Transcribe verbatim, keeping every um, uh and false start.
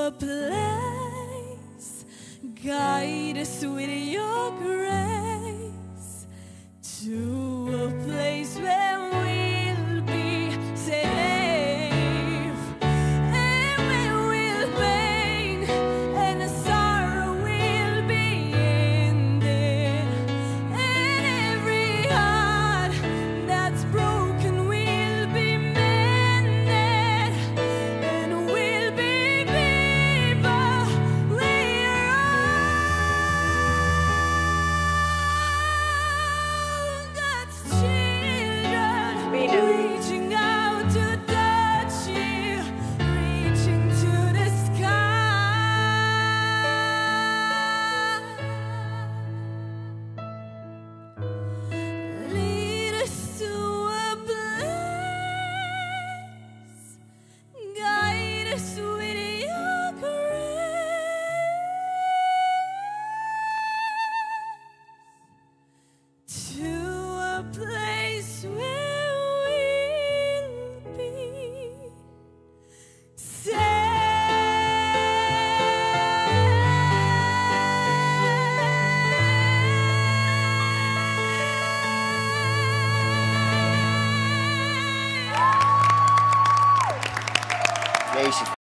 a place, guide us with your grace to a place where we'll be safe, and where we'll pain and sorrow will be ended, and every heart that's broken will be mended, and we'll be people. We're all God's children, reaching out to touch you, reaching to the sky. Lead us to a place, guide us with your grace to a place where we'll be safe. Jezus.